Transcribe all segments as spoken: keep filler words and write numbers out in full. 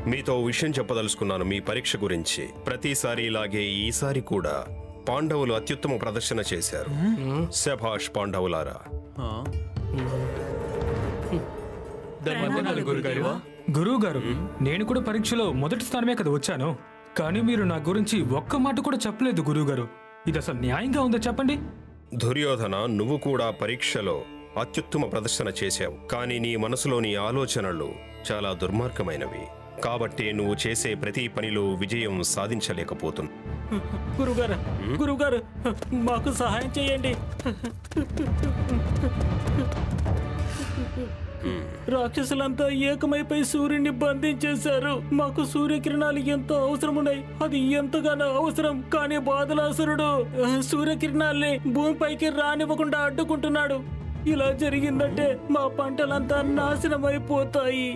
మీతో విషయం చెప్పదలుచుకున్నాను మీ పరీక్ష గురించి. ప్రతిసారి ఇలాగే ఈసారి కూడా పాండవులు అత్యుత్తమ ప్రదర్శన చేశారు. శభాష్ పాండవులారా. గురువు గారు, నేను కూడా పరీక్షలో మొదటి స్థానమే కదా వచ్చాను. కానీ మీరు నా గురించి ఒక్క మాట కూడా చెప్పలేదు గురువు గారు. ఇది అసలు న్యాయంగా ఉందో చెప్పండి. దుర్యోధన, నువ్వు కూడా పరీక్షలో అత్యుత్తమ ప్రదర్శన చేశావు. కానీ నీ మనసులోని ఆలోచనలు చాలా దుర్మార్గమైనవి. కాబట్టి నువ్వు చేసే ప్రతి పనిలో విజయం సాధించలేకపోతున్నావు. గురుగారు, గురుగారు, మాకు సహాయం చేయండి. రాక్షసులంతా ఏకమైపోయి సూర్యుని బంధించేశారు. మాకు సూర్యకిరణాలు ఎంతో అవసరమున్నాయి. అది ఎంతగానో అవసరం. కానీ బాదలాసురుడు సూర్యకిరణాల్ని భూమిపైకి రానివ్వకుండా అడ్డుకుంటున్నాడు. ఇలా జరిగిందంటే మా పంటలంతా నాశనమైపోతాయి.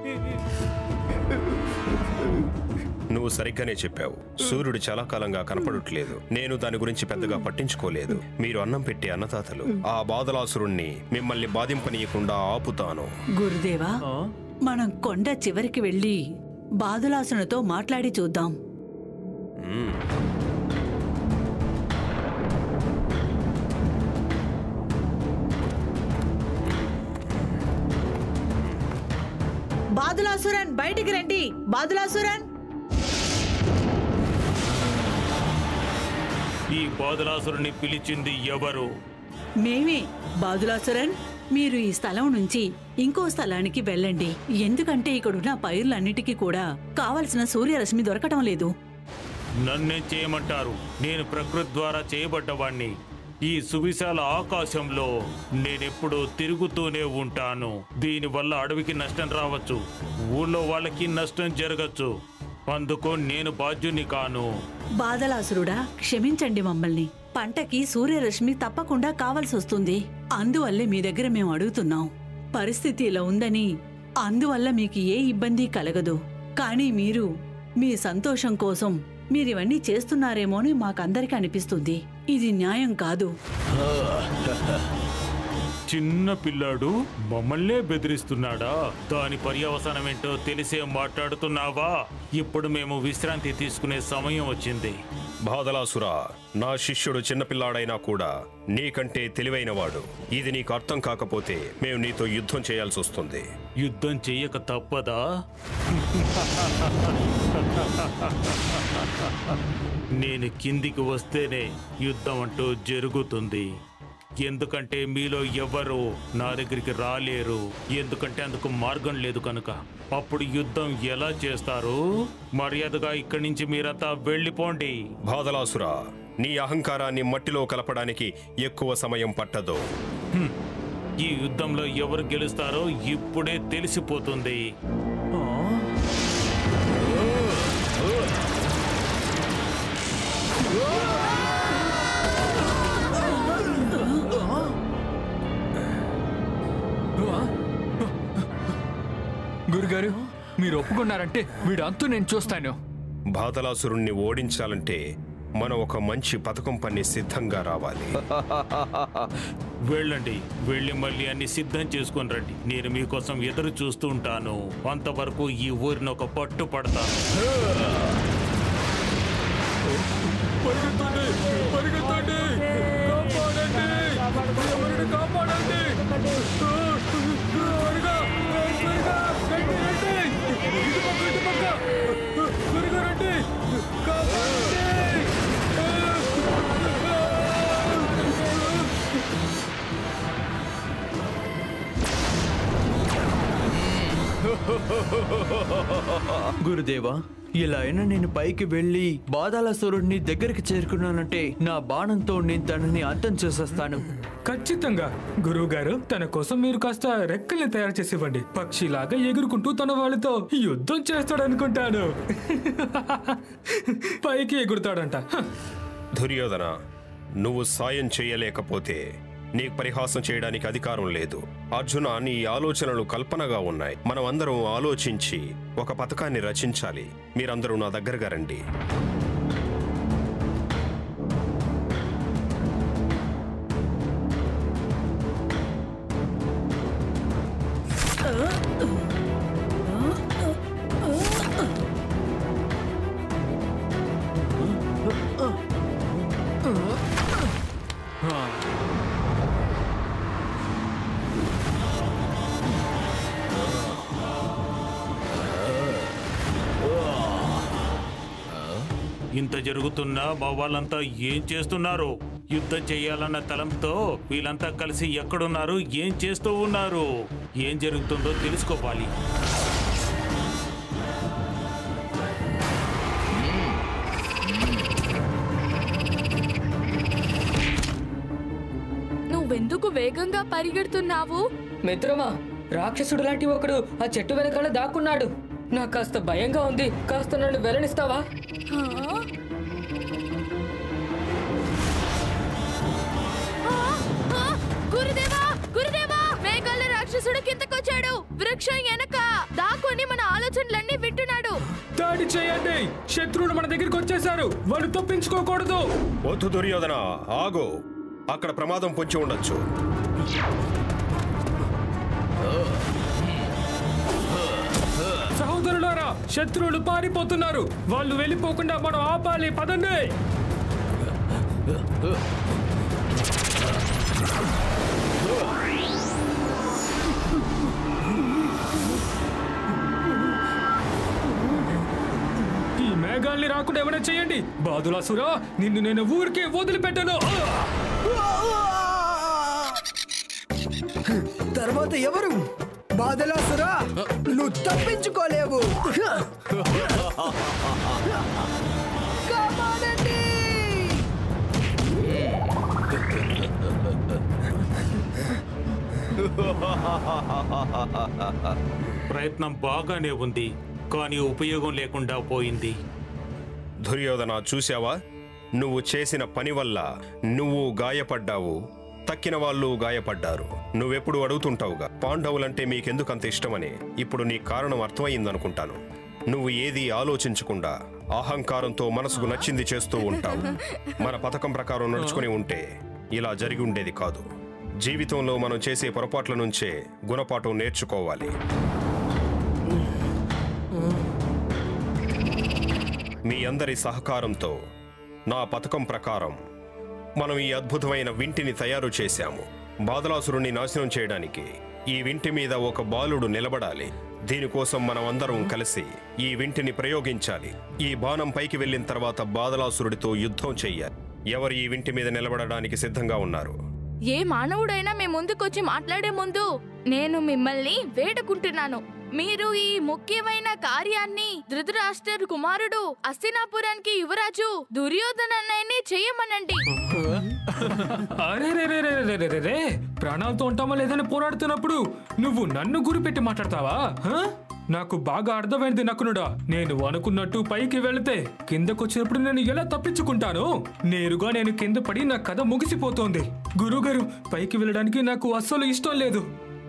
నువ్వు సరిగ్గానే చెప్పావు. సూర్యుడు చాలా కాలంగా కనపడట్లేదు. నేను దాని గురించి పెద్దగా పట్టించుకోలేదు. మీరు అన్నం పెట్టే అన్నదాతలు. ఆ బాదలాసురుణ్ణి మిమ్మల్ని బాధింపనీయకుండా ఆపుతాను. గురుదేవా, మనం కొండ చివరికి వెళ్ళి బాదలాసునితో మాట్లాడి చూద్దాం. బాదులాసురన్, బయటికి రండి. బాదులాసురన్, ఈ బాదలాసురుని పిలిచింది ఎవరు? మేమే. బాదులాసురన్, మీరు ఈ స్థలం నుంచి ఇంకో స్థలానికి వెళ్ళండి. ఎందుకంటే ఇక్కడున్న పైర్లన్నిటికీ కూడా కావలసిన సూర్యరశ్మి దొరకటం లేదు. నన్నేం చేయమంటారు? నేను ప్రకృతి ద్వారా చేయబడ్డవాణ్ణి. ఈ సువిశాల ఆకాశంలో నేనెప్పుడూ తిరుగుతూనే ఉంటాను. దీనివల్ల అడవికి నష్టం రావచ్చు, ఊళ్ళో వాళ్ళకి నష్టం జరగచ్చు. అందుకు నేను బాధ్యుని కాను. బాదలాసురుడా, క్షమించండి మమ్మల్ని. పంటకి సూర్యరశ్మి తప్పకుండా కావాల్సి వస్తుంది. అందువల్లే మీ దగ్గర మేము అడుగుతున్నాం. పరిస్థితి ఇలా ఉందని అందువల్ల మీకు ఏ ఇబ్బంది కలగదు. కానీ మీరు మీ సంతోషం కోసం మీరివన్నీ చేస్తున్నారేమో అని మాకందరికీ అనిపిస్తుంది. ఇది న్యాయం కాదు. చిన్న పిల్లాడు మమ్మల్నే బెదిరిస్తున్నాడా? దాని పర్యవసానం ఏంటో తెలిసే మాట్లాడుతున్నావా? ఇప్పుడు మేము విశ్రాంతి తీసుకునే సమయం వచ్చింది. బాదలాసురా, నా శిష్యుడు చిన్నపిల్లాడైనా కూడా నీకంటే తెలివైనవాడు. ఇది నీకు అర్థం కాకపోతే మేము నీతో యుద్ధం చేయాల్సి వస్తుంది. యుద్ధం చెయ్యక తప్పదా? నేను కిందికి వస్తేనే యుద్ధం అంటూ జరుగుతుంది. ఎందుకంటే మీలో ఎవరు నా దగ్గరికి రాలేరు. ఎందుకంటే అందుకు మార్గం లేదు కనుక. అప్పుడు యుద్ధం ఎలా చేస్తారు? మర్యాదగా ఇక్కడి నుంచి మీరంతా వెళ్ళిపోండి. బాదలాసురా, నీ అహంకారాన్ని మట్టిలో కలపడానికి ఎక్కువ సమయం పట్టదు. ఈ యుద్ధంలో ఎవరు గెలుస్తారో ఇప్పుడే తెలిసిపోతుంది. గురుగారు, మీరు ఒప్పుకున్నారంటే వీడంతా నేను చూస్తాను. బాదలాసురుణ్ణి ఓడించాలంటే మనం ఒక మంచి పథకం పన్ని సిద్ధంగా రావాలి. వెళ్ళండి, వెళ్ళి మళ్ళీ అన్ని సిద్ధం చేసుకుని రండి. నేను మీకోసం ఎదురు చూస్తూ ఉంటాను. అంతవరకు ఈ ఊరిని ఒక పట్టు పడతాను. గురుదేవా, ఇలా అయినా నేను పైకి వెళ్ళి బాదలాసురుడిని దగ్గరికి చేరుకున్నానంటే నా బాణంతో నేను తనని అంతం చేసేస్తాను. ఖచ్చితంగా గురువు గారు, తన కోసం మీరు కాస్త రెక్కల్ని తయారు చేసి ఇవ్వండి. పక్షిలాగా ఎగురుకుంటూ తన వాళ్ళతో యుద్ధం చేస్తాడనుకుంటాను. పైకి ఎగురుతాడంట. దుర్యోధన, నువ్వు సాయం చేయలేకపోతే నీకు పరిహాసం చేయడానికి అధికారం లేదు. అర్జున, నీ ఆలోచనలు కల్పనగా ఉన్నాయి. మనం అందరం ఆలోచించి ఒక పథకాన్ని రచించాలి. మీరందరూ నా దగ్గరగా రండి. ఇంత జరుగుతున్నా మా వాళ్ళంతా ఏం చేస్తున్నారు? యుద్ధం చేయాలన్న తలంతో వీళ్ళంతా కలిసి ఎక్కడున్నారు, ఏం చేస్తూ ఉన్నారు, ఏం జరుగుతుందో తెలుసుకోవాలి. నువ్వెందుకు వేగంగా పరిగెడుతున్నావు? మిత్రమా, రాక్షసుడు లాంటి ఒకడు ఆ చెట్టు వెనకాల దాక్కున్నాడు. నాకు కాస్త భయంగా ఉంది. కాస్త నన్ను వెళ్ళనిస్తావా? గురుదేవా, గురుదేవా, మేఘాల రాక్షసుడు కిందకొచ్చాడు. వృక్షం వెనక దాక్కుని మన ఆలోచనలన్నీ వింటున్నాడు. దాడి చేయండి. శత్రువులు మన దగ్గరికి వచ్చేసారు. వాళ్ళు తప్పించుకోకూడదు. వద్దు దుర్యోధన, ఆగు. అక్కడ ప్రమాదం పొంచి ఉండొచ్చు. సహోదరులారా, శత్రువులు పారిపోతున్నారు. వాళ్ళు వెళ్ళిపోకుండా మనం ఆపాలి. పదండి. ఈ మేఘాల్ని రాకుండా ఏమైనా చేయండి. బాదులాసురా, నిన్ను నేను ఊరికే వదిలిపెట్టను. తర్వాత ఎవరు? బాదలాసురా, నువ్వు తప్పించుకోలేవు. ప్రయత్నం బాగానే ఉంది, కానీ ఉపయోగం లేకుండా పోయింది. దుర్యోధన, చూశావా? నువ్వు చేసిన పని వల్ల నువ్వు గాయపడ్డావు, తక్కిన వాళ్ళు గాయపడ్డారు. నువ్వెప్పుడు అడుగుతుంటావుగా, పాండవులంటే మీకెందుకు అంత ఇష్టమని. ఇప్పుడు నీ కారణం అర్థమైందనుకుంటాను. నువ్వు ఏది ఆలోచించకుండా అహంకారంతో మనసుకు నచ్చింది చేస్తూ ఉంటావు. మన పథకం ప్రకారం నడుచుకుని ఉంటే ఇలా జరిగి ఉండేది కాదు. జీవితంలో మనం చేసే పొరపాట్ల నుంచే గుణపాఠం నేర్చుకోవాలి. మీ అందరి సహకారంతో నా పథకం ప్రకారం మనం ఈ అద్భుతమైన వింటిని తయారు చేశాము. బాదలాసురుణ్ణి నాశనం చేయడానికి ఈ వింటి మీద ఒక బాలుడు నిలబడాలి. దీనికోసం మనం అందరం కలిసి ఈ వింటిని ప్రయోగించాలి. ఈ బాణం పైకి వెళ్ళిన తర్వాత బాదలాసురుడితో యుద్ధం చెయ్యాలి. ఎవరు ఈ వింటి మీద నిలబడడానికి సిద్ధంగా ఉన్నారు? ఏ మానవుడైనా మీ ముందుకొచ్చి మాట్లాడే ముందు నేను మిమ్మల్ని వేడుకుంటున్నాను. మీరు ఈ ముఖ్యమైన కార్యాన్ని ధృతరాష్ట్ర కుమారుడు, హస్తినాపురానికి యువరాజు దుర్యోధనన్నయ్యని చేయమనండి. అరే, ప్రాణాలతో ఉంటామా లేదని పోరాడుతున్నప్పుడు నువ్వు నన్ను గురిపెట్టి మాట్లాడతావా? నాకు బాగా అర్థమైంది నకునుడా. నేను అనుకున్నట్టు పైకి వెళితే కిందకొచ్చినప్పుడు నేను ఎలా తప్పించుకుంటాను? నేరుగా నేను కింద పడి నా కథ ముగిసిపోతోంది. గురుగారు, పైకి వెళ్ళడానికి నాకు అస్సలు ఇష్టం లేదు.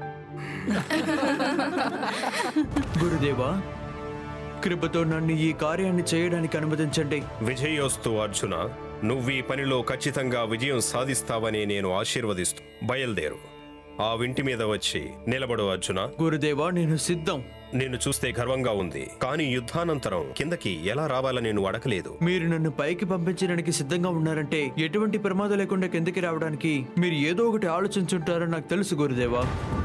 గురుదేవా, కృపతో నన్ను ఈ కార్యాన్ని చేయడానికి అనుమతించండి. విజయోస్తు అర్జున. నువ్వు ఈ పనిలో ఖచ్చితంగా విజయం సాధిస్తావని నేను ఆశీర్వదిస్తూ బయలుదేరు. ఆ వింటి మీద వచ్చి నిలబడు అర్జున. గురుదేవా, నేను సిద్ధం. నిన్ను చూస్తే గర్వంగా ఉంది, కానీ యుద్ధానంతరం కిందకి ఎలా రావాలని నేను అడగలేదు. మీరు నన్ను పైకి పంపించడానికి సిద్ధంగా ఉన్నారంటే ఎటువంటి ప్రమాదం లేకుండా కిందకి రావడానికి మీరు ఏదో ఒకటి ఆలోచించుంటారని నాకు తెలుసు గురుదేవా.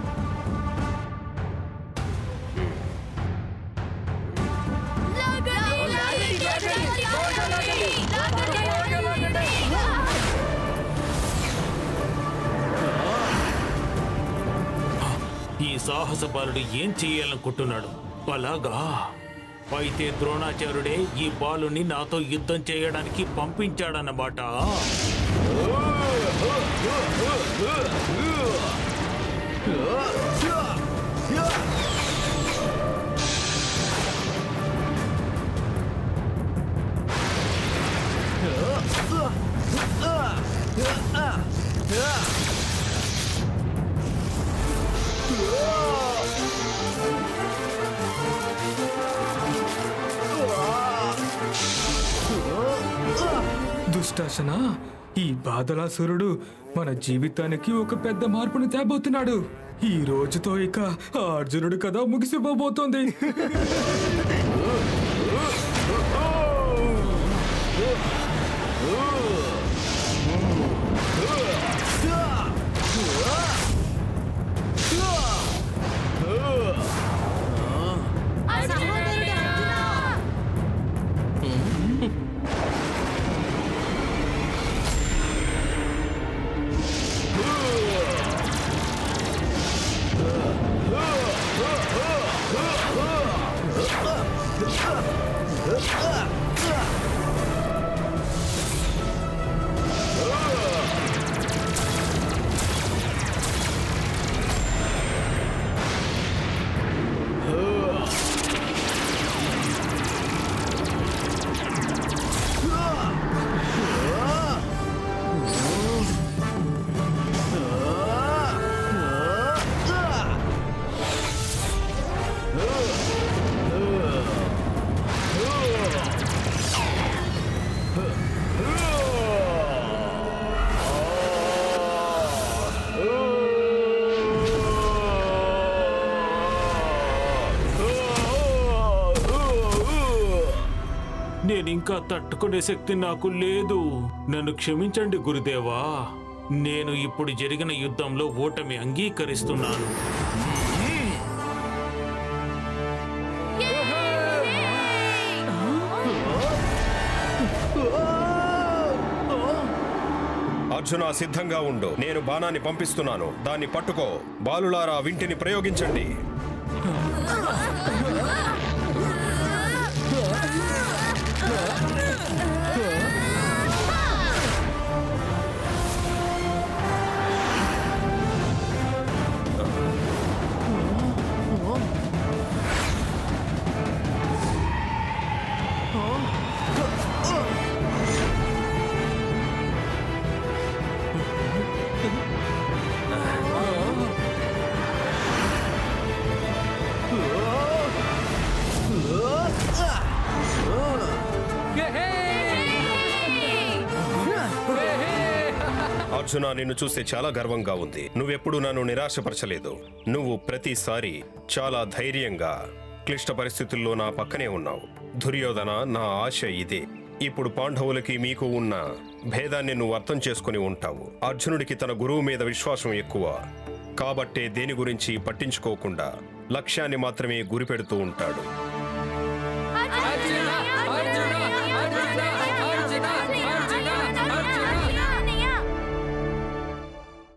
ఈ సాహస బాలుడు ఏం చేయాలనుకుంటున్నాడు? అలాగా అయితే ద్రోణాచార్యుడే ఈ బాలుని నాతో యుద్ధం చేయడానికి పంపించాడన్నమాట. దుష్టాసన, ఈ బాదలాసురుడు మన జీవితానికి ఒక పెద్ద మార్పును తేబోతున్నాడు. ఈ రోజుతో ఇక ఆ అర్జునుడు కథ ముగిసిపోబోతోంది. ఇంకా తట్టుకునే శక్తి నాకు లేదు. నన్ను క్షమించండి గురుదేవా. నేను ఇప్పుడు జరిగిన యుద్ధంలో ఓటమి అంగీకరిస్తున్నాను. అర్జున, సిద్ధంగా ఉండు. నేను బాణాన్ని పంపిస్తున్నాను. దాన్ని పట్టుకో. బాలులారా, వింటిని ప్రయోగించండి. అర్జున, నిన్ను చూస్తే చాలా గర్వంగా ఉంది. నువ్వెప్పుడు నన్ను నిరాశపరచలేదు. నువ్వు ప్రతిసారి చాలా ధైర్యంగా క్లిష్ట పరిస్థితుల్లో నా పక్కనే ఉన్నావు. దుర్యోధన, నా ఆశ ఇదే. ఇప్పుడు పాండవులకి మీకు ఉన్న భేదాన్ని నువ్వు అర్థం చేసుకుని ఉంటావు. అర్జునుడికి తన గురువు మీద విశ్వాసం ఎక్కువ కాబట్టే దేని గురించి పట్టించుకోకుండా లక్ష్యాన్ని మాత్రమే గురిపెడుతూ ఉంటాడు.